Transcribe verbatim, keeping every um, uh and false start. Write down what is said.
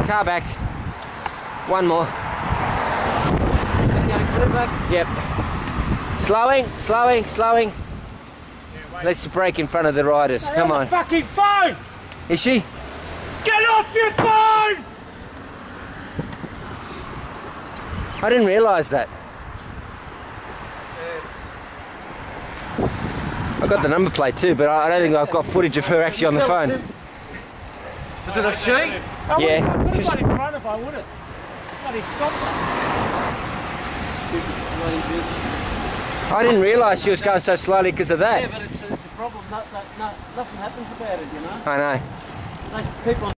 Car back. One more. Yep. Slowing, slowing, slowing. Yeah, let's brake in front of the riders. Stay Come on. on. The fucking phone! Is she? Get off your phone! I didn't realise that. I got the number plate too, but I don't think I've got footage of her actually on the phone. Was it a she? Yeah. I would have got in front if I would have. Bloody stopped her. I didn't realise she was going so slowly because of that. Yeah, but it's, it's a problem. No, no, no, nothing happens about it, you know. I know. They keep on